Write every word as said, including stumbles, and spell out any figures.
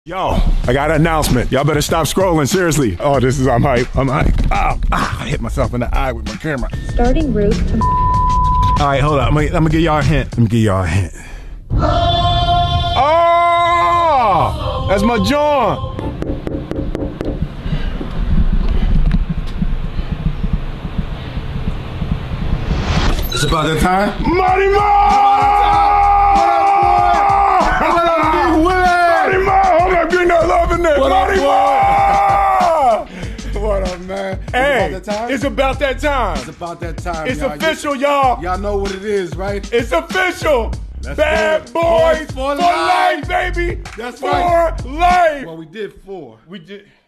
Yo, I got an announcement. Y'all better stop scrolling, seriously. Oh, this is, I'm hype, I'm hype. Oh, ah, I hit myself in the eye with my camera. Starting route to... All right, hold up, I'm gonna, I'm gonna give y'all a hint. Let me give y'all a hint. Oh, that's my John. It's about that time? Money Mo! What up, man? Hey, it's about that time? It's about that time. It's about that time. It's y'all. official, y'all. Y'all know what it is, right? It's official. Let's Bad do it. boys Boys for, for life, life. baby. That's for right. life. Well, we did four. We did.